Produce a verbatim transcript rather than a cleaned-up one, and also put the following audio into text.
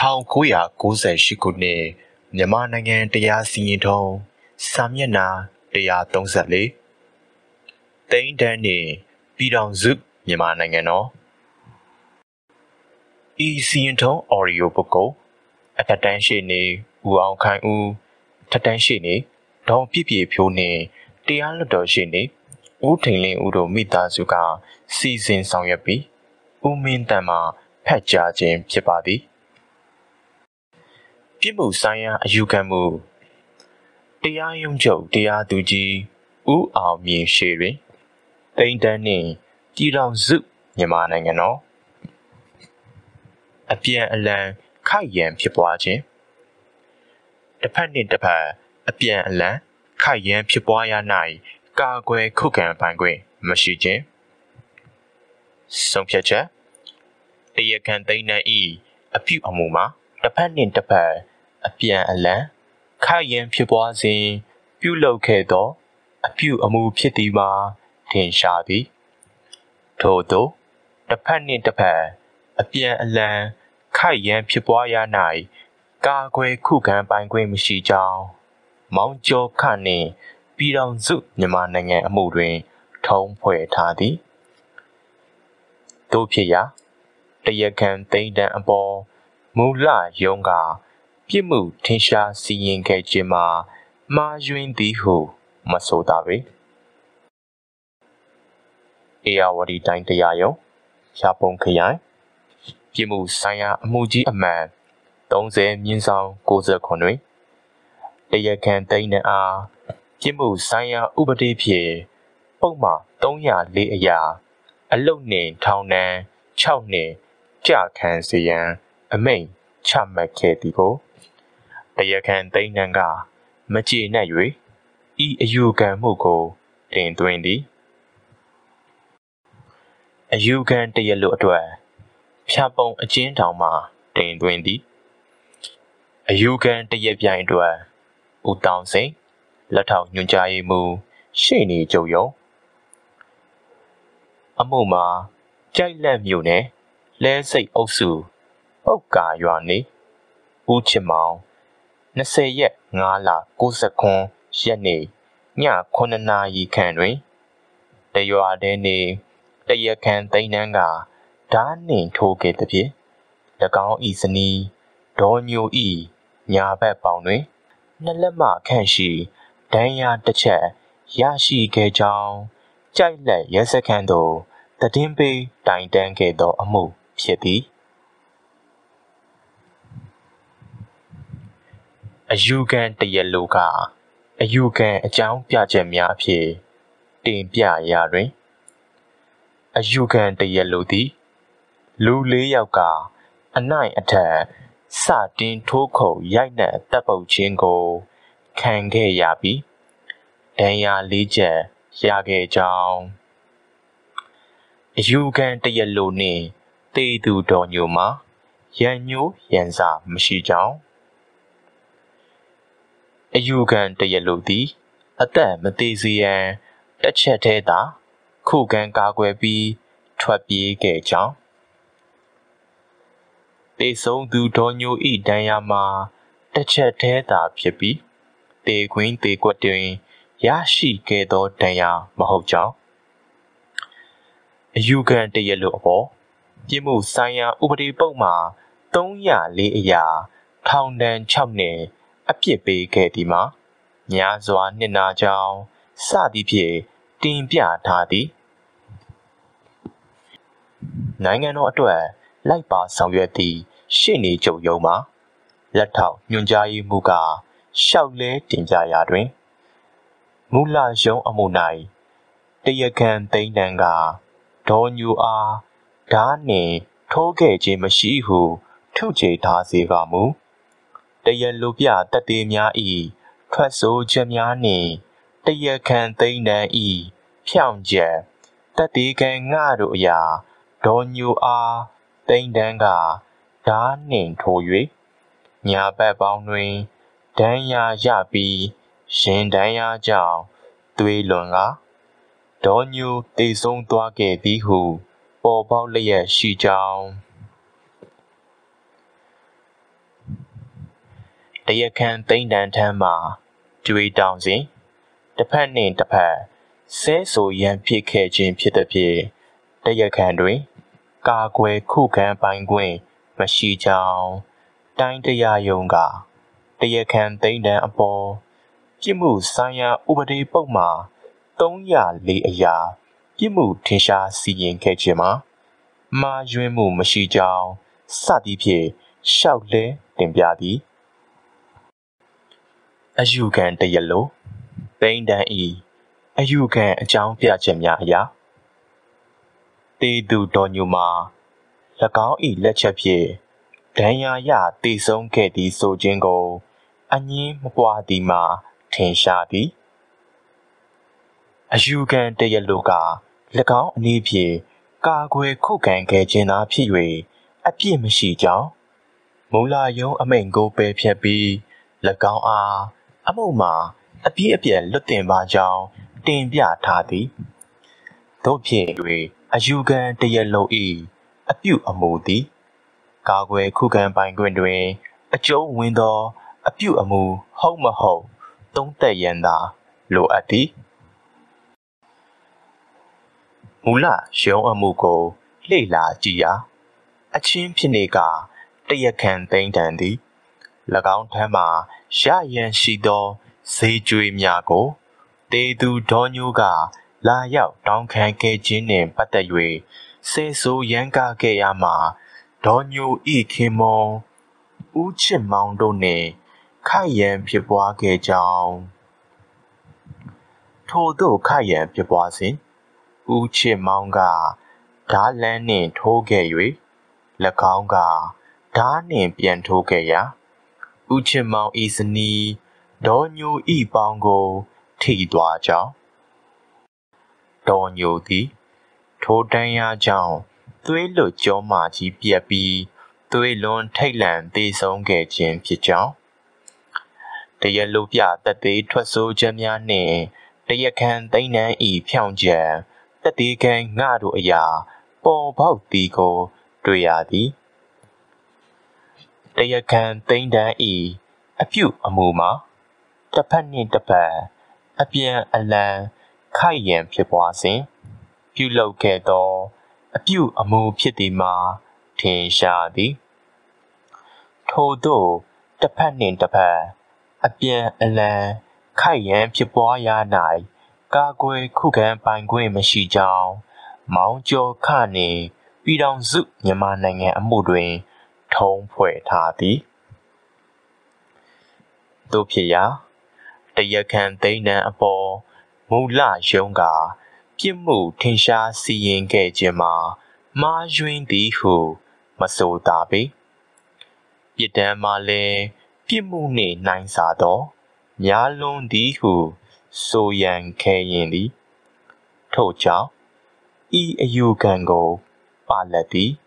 ထောင်ကိုးရာကိုးဆယ်ရှစ်ခုနှစ်မြန်မာနိုင်ငံတရားစီရင်ထုံးစာမျက်နှာတစ်ရာသုံးဆယ့်လေးသိန်းတန်းနှင့်ပြည်ထောင်စုမြန်မာနိုင်ငံတော်ဤစီရင်ထုံးအော်ဒီယိုဘုတ်ကိုအထက်တန်းရှေ့နေဦးအောင်ခိုင်ဦးထက်တန်းရှေ့နေဒေါ်ပြည့်ပြည့်ဖြိုးနှင့်တရားလွှတ်တော်ရှေ့နေဦးထိန်လင်းဦးတို့မိသားစုကစီစဉ်ဆောင်ရွက်ပြီးဦးမင်းတန်မှဖတ်ကြားခြင်းဖြစ်ပါသည်ပြစ်မှုဆိုင်ရာအယူခံမှုတရားရုံးချုပ်တရားသူကြီးဦးအောင်မြင့်ရှေ့တွင်သိန်းတန်းနှင့်ပြည်ထောင်စုမြန်မာနိုင်ငံတော်အပြန်အလှန်ခိုက်ရန်ဖြစ်ပွားခြင်းတစ်ဖက်နှင့်တစ်ဖက်အပြန်အလှန်ခိုက်ရန်ဖြစ်ပွားရ၌ကာကွယ်ခုခံပိုင်ခွင့်မရှိခြင်းဆုံးဖြတ်ချက်တရားခံသိန်းတန်း၏အပြုအမူမှာတစ်ဖက်နှင့်တစ်ဖက်အပြန်အလှန်ခိုက်ရန်ဖြစ်ပွားစဉ်ပြုလုပ်ခဲ့သောအပြုအမူဖြစ်သည်မှာထင်ရှားသည်ထို့သောတစ်ဖက်နှင့်တစ်ဖက်အပြန်အလှန်ခိုက်ရန်ဖြစ်ပွားရ၌ကာကွယ်ခုခံပိုင်ခွင့်မရှိကြောင်းမောင်ကျော်ခနှင့်ပြည်ထောင်စုမြန်မာနိုင်ငံအမှုတွင်ထုံးဖွဲ့ထားသည်တို့ဖြစ်ရာတရားခံသိန်းတန်းအပေါ်မူလရုံးကပြစ်မှုထင်ရှားစီရင်ခဲ့ခြင်းမှာမှားယွင်းသည်ဟုမဆိုသာပေဧရာဝတီတိုင်းတရားရုံးရပုံခရိုင်ပြစ်မှုဆိုင်ရာအမှုကြီးအမှန်သုံးဆယ်မြင်းဆောင်ကိုးဆယ်ခုတွင်တရားခံသိန်းတန်းအားပြစ်မှုဆိုင်ရာဥပဒေဖြင့်ပုံမှန်သုံးရာလေးအရာအလုတ်နှင့်ထောင်ဒဏ်ခြောက်နှစ်ကြခံစေရန်အမိန့်ချမှတ်ခဲ့သည်ကိုတရားခံသိန်းတန်းကမကျေနပ်၍ဤအယူခံမှုကိုတင်သွင်းသည်အယူခံတရားလိုအတွက်ဖြာပုံအကျဉ်းထောင်မှတင်သွင်းသည်အယူခံတရားပြိုင်အတွက်ဦးတောင်စိန်လက်ထောက်ညွှန်ကြားရေးမှူးရှေ့နေချုပ်ရုံးအမှုမှာကြိုက်လက်မြို့နယ်လဲစိတ်အုပ်စုပုတ်ကာရွာနေဦးချစ်မောင်နှစ်ဆယ်ရက်ငါးလကိုးဆယ်ခွန်းရက်နေ့ညခုနှစ်နာရီခန့်တွင်တရွာတဲနေတရားခံသိန်းတန်းကဓာနှင့်ထိုးခဲ့သည်ဖြင့်၎င်းဤဇနီးဒေါ်ညိုဤညာဘက်ပေါင်တွင်နှစ်လက်မခန့်ရှိဒဏ်ရာတစ်ချက်ရရှိခဲ့ကြောင်းကြိုက်လက်ရဲစခန်းသို့သတင်းပေးတိုင်တန်းခဲ့သောအမှုဖြစ်သည်အယူခံတရားလိုကအယူခံအကြောင်းပြချက်များအဖြစ်တင်ပြရာတွင်အယူခံတရားလိုသည်လူလေးယောက်ကအနိုင်အထက်စတင်ထိုးခုတ်ရိုက်နှက်တပ်ပုတ်ခြင်းကိုခံခဲ့ရပြီးဒဏ်ရာလေးချက်ရခဲ့ကြောင်းအယူခံတရားလိုနှင့်တေသူတော်ညိုမှာရန်ညိုးရန်စာမရှိကြောင်းအယူခံတရားလိုသည်အသက်မသေးစေရန်တစ်ချက်တည်းသာခုခံကာကွယ်ပြီးထွက်ပြေးခဲ့ကြောင်းတေဆုံးသူဒေါ်ညိုဤဒဏ်ရာမှာတစ်ချက်တည်းသာဖြစ်ပြီးတေခွင်းတေကွက်တွင်ရရှိခဲ့သောဒဏ်ရာမဟုတ်ကြောင်းအယူခံတရားလိုအပေါ်ပြစ်မှုဆိုင်ရာဥပဒေပုံမှာသုံးရာလေးအရာထောင်ဒဏ်ခြောက်နှစ်အပြစ်ပေးခဲ့သည်မှာများစွာနှစ်နာကြောင်းစသည်ဖြင့်တင်ပြထားသည်နိုင်ငံတော်အတွက်လိုက်ပါဆောင်ရွက်သည့်ရှေ့နေချုပ်ရုံးမှာလက်ထောက်ညွှန်ကြားရေးမှူးကလျှောက်လဲတင်ပြရာတွင်မူလရုံးအမှု၌တရားခံသိန်းတန်းကဒေါ်ညိုအားဓာနှင့်ထိုးခဲ့ခြင်းမရှိဟုထုချေထားစေကမူတရားလိုပြသက်သေများ၏ထွက်ဆိုချက်များနှင့်တရားခံသိန်းတန်း၏ဖြောင့်ချက်သက်သေခံငှတို့အရာဒေါ်ညိုအားသိန်းတန်းကဓာနှင့်ထိုး၍ညာဘက်ပေါင်းတွင်ဒဏ်ရာရပြီးရင်ဒဏ်ရာကြောင့်သွေးလွန်ကဒေါ်ညိုသေဆုံးသွားခဲ့သည်ဟုပေါ်ပေါက်လျက်ရှိကြောင်းတရားခံသိန်းတန်းထမ်းမှာကျွေးတောင်းစဉ်တစ်ဖက်နှင့်တစ်ဖက်ဆဲဆိုရန်ဖြစ်ခဲ့ခြင်းဖြစ်သည်ဖြင့်တရားခံတွင်ကာကွယ်ခုခံပိုင်ခွင့်မရှိကြောင်းတိုင်းတရားရုံးကတရားခံသိန်းတန်းအပေါ်ပြစ်မှုဆိုင်ရာဥပဒေပုဒ်မှာသုံးရလေးအရာပြစ်မှုထင်ရှားစီရင်ခဲ့ခြင်းမှာမှားယွင်းမှုမရှိကြောင်းစသည်ဖြင့်လျှောက်လဲတင်ပြသည်အယူခံတရားလိုသိန်းတန်းဤအယူခံအကြောင်းပြချက်များအရာတေသူတော်ညိုမှာ၎င်း၏လက်ချက်ဖြင့်ဒဏ်ရာရတည်ဆုံးခဲ့သည်ဆိုခြင်းကိုအငြင်းမပွားသည်မှာထင်ရှားသည်အယူခံတရားလိုက၎င်းအနေဖြင့်ကာကွယ်ခုခံခဲ့ခြင်းသာဖြစ်၍အပြစ်မရှိကြောင်းမူလရုံးအမိန့်ကိုပယ်ဖျက်ပြီး၎င်းအားအမှုမှာအပြစ်အပြတ်လွတ်တင်ပါကြောင်းတင်ပြထားသည်တို့ဖြင့်၍အယူခံတရားလို၏အပြုအမူသည်ကာကွယ်ခုခံပိုင်ခွင့်တွင်အကျုံးဝင်သောအပြုအမူဟုတ်မဟုတ်သုံးသပ်ရန်သာလိုအပ်သည်မူလရုံးအမှုကိုလေ့လာကြည့်ရာအချင်းဖြစ်နေကတရားခံသိန်းတန်းသည်၎င်းထံမှရရန်ရှိသောဈေးကြွေးများကိုတေသူဒေါ်ညိုကလာရောက်တောင်းခံခဲ့ခြင်းနှင့်ပတ်သက်၍ဆဲဆိုရန်ကားခဲ့ရမှာဒေါ်ညိုဤခင်မွန်ဦးချစ်မောင်တို့နှင့်ခိုက်ရန်ဖြစ်ပွားခဲ့ကြောင်းထို့သို့ခိုက်ရန်ဖြစ်ပွားစဉ်ဦးချစ်မောင်ကဓာလန်းနှင့်ထိုးခဲ့၍၎င်းကဓာနှင့်ပြန်ထိုးခဲ့ရာဦးချစ်မောင်ဤဇနီးဒေါ်ညိုဤပေါင်းကိုထိသွားကြောင်းဒေါ်ညိုသည်ထိုတန်းရာကြောင့်သွေးလွတ်ကြောမာကြီးပြက်ပြီးသွေးလွန်ထိတ်လန့်သေဆုံးခဲ့ခြင်းဖြစ်ကြောင်းတရားလိုပြသက်သေထွက်ဆိုချက်များနှင့်တရားခံသိန်းတန်းဤဖြောင့်ချက်သက်သေခံငှတို့အရာပေါ်ပေါက်သည်ကိုတွေ့ရသည်တရားခံသိန်းတန်းဤအပြုအမူမှာတစ်ဖက်နှင့်တစ်ဖက်အပြန်အလှန်ခိုက်ရန်ဖြစ်ပွားစဉ်ပြုလုပ်ခဲ့သောအပြုအမူဖြစ်သည်မှာထင်ရှားသည်ထို့သို့တစ်ဖက်နှင့်တစ်ဖက်အပြန်အလှန်ခိုက်ရန်ဖြစ်ပွားရာ၌ကာကွယ်ခုခံပိုင်ခွင့်မရှိကြောင်းမောင်ကျော်ခနှင့်ပြည်ထောင်စုမြန်မာနိုင်ငံအမှုတွင်ထုံးဖွဲ့ထားသည်တို့ဖြစ်ရာတရားခံသိန်းတန်းအပေါ်မူလရုံးကပြစ်မှုထင်ရှားစီရင်ခဲ့ခြင်းမှာမှားယွင်းသည်ဟုမဆိုသာပေပြစ်ဒဏ်မှာလည်းပြစ်မှုနှင့်နှိုင်းစာသောများလွန်သည်ဟုဆိုရန်ခဲရင်သည်ထို့ကြောင့်ဤအယူခံကိုပါလက်သည်